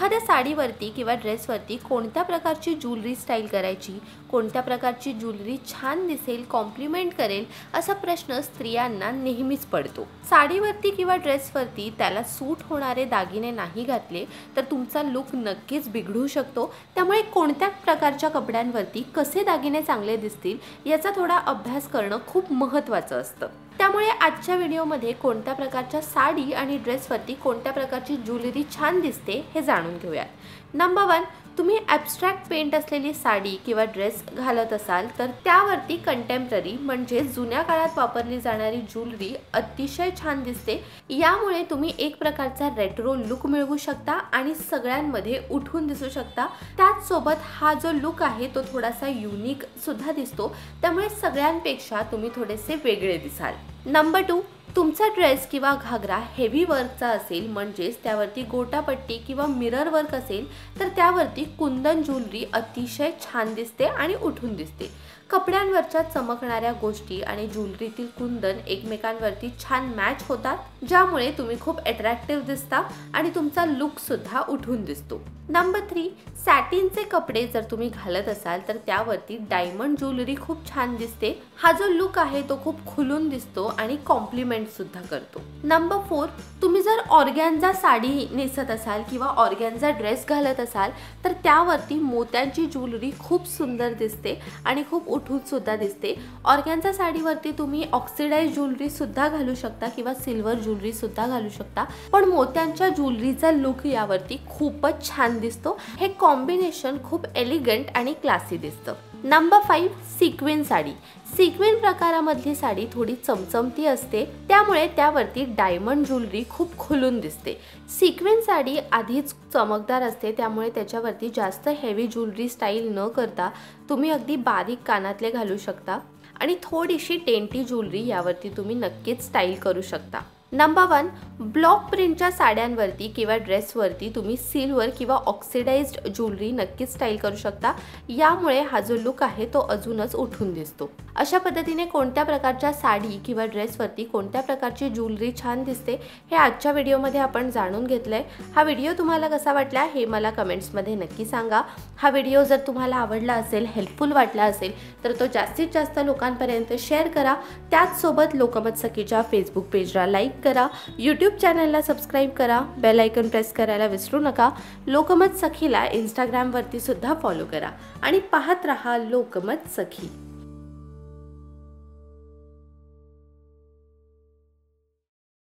एखाद्या साडीवरती किंवा ड्रेसवरती कोणत्या प्रकारची ज्वेलरी स्टाईल करायची, कोणत्या प्रकारची ज्वेलरी छान दिसेल, कॉम्प्लिमेंट करेल, असा प्रश्न स्त्रियांना नेहमीच पडतो। साडीवरती किंवा ड्रेसवरती त्याला सूट होणारे दागिने नाही घातले तर तुमचा लुक नक्कीच बिघडू शकतो। त्यामुळे कोणत्या प्रकारच्या कपड्यांवरती कसे दागिने चांगले दिसतील याचा थोडा अभ्यास करणं खूप महत्त्वाचं असतं। त्यामुळे आजच्या व्हिडिओमध्ये कोणत्या प्रकारच्या साडी आणि ड्रेसवरती कोणत्या प्रकारची ज्वेलरी छान दिसते हे जाणून घेऊयात। नंबर 1, तुम्ही ॲब्स्ट्रॅक्ट पेंट असलेली साडी किंवा ड्रेस घालत असाल तर त्यावरती कंटेम्पररी म्हणजे जुन्या काळात वापरली जाणारी ज्वेलरी अतिशय छान दिसते। यामुळे तुम्ही एक प्रकारचा रेट्रो लुक मिळवू शकता आणि सगळ्यांमध्ये उठून दिसू शकता। त्याच सोबत हा जो लुक आहे तो थोडासा युनिक सुद्धा दिसतो, त्यामुळे सगळ्यांपेक्षा तुम्ही थोडेसे वेगळे दिसाल। नंबर 2, तुमचा ड्रेस किंवा घागरा हेवी वर्कचा असेल, म्हणजेच त्यावरती गोटापट्टी किंवा मिरर वर्क असेल तर त्यावरती कुंदन ज्वेलरी अतिशय छान दिसते आणि उठून दिसते। कपड्यांवरच्या चमकणाऱ्या गोष्टी आणि ज्वेलरीतील कुंदन एकमेकांवरती छान मॅच होतात, ज्यामुळे तुम्ही खूप अट्रॅक्टिव्ह दिसता आणि तुमचा लुक सुद्धा उठून दिसतो। नंबर 3, सॅटिनचे कपडे जर तुम्ही घालत असाल तर त्यावरती डायमंड ज्वेलरी खूप छान दिसते। हा जो लुक आहे तो खूप खुलून दिसतो आणि कॉम्प्लिमेंट सुद्धा करतो। नंबर 4, तुम्ही जर ऑर्गॅन्झा साडी नेसत असाल किंवा ऑर्गॅन्झा ड्रेस घालत असाल तर त्यावरती मोत्यांची ज्वेलरी खूप सुंदर दिसते आणि खूप उठून सुद्धा दिसते। ऑर्गॅन्झा साडीवरती तुम्ही ऑक्सिडाइज ज्वेलरी सुद्धा घालू शकता किंवा सिल्वर ज्वेलरी सुद्धा घालू शकता, पण मोत्यांच्या ज्वेलरीचा लुक यावरती खूपच छान दिसतो। हे कॉम्बिनेशन खूप एलिगंट आणि क्लासी दिसतं। Number 5, sequence sari. सिक्वेन्स प्रकारामधली साडी थोडी चमचमती असते, त्यामुळे त्यावरती डायमंड ज्वेलरी खूप खुलून दिसते। सिक्वेन्स साडी आधीच चमकदार असते, त्यामुळे त्याच्यावरती जास्त हेवी ज्वेलरी स्टाईल न करता तुम्ही अगदी बारीक कानातले घालू शकता आणि थोडीशी टेंटी ज्वेलरी यावरती तुम्ही नक्कीच स्टाईल करू शकता। नंबर 1, ब्लॉक प्रिंटच्या साड्यांवरती किंवा ड्रेसवरती तुम्ही सिल्वर किंवा ऑक्सिडाइज्ड ज्वेलरी नक्कीच स्टाईल करू शकता। यामुळे हा जो लुक आहे तो अजूनच उठून दिसतो। अशा पद्धतीने कोणत्या प्रकारच्या साडी किंवा ड्रेसवरती कोणत्या प्रकारची ज्वेलरी छान दिसते हे आजच्या व्हिडिओमध्ये आपण जाणून घेतलंय। हा व्हिडिओ तुम्हाला कसा वाटला हे मला कमेंट्समध्ये नक्की सांगा। हा व्हिडिओ जर तुम्हाला आवडला असेल, हेल्पफुल वाटला असेल तर तो जास्तीत जास्त लोकांपर्यंत शेअर करा। त्याचसोबत लोकमत सखीच्या फेसबुक पेजला लाईक करा, यूट्यूब चॅनलला सबस्क्राईब करा, बेल आयकॉन प्रेस करायला विसरू नका। लोकमत सखीला इंस्टाग्रामवरती सुद्धा फॉलो करा आणि पाहत रहा लोकमत सखी।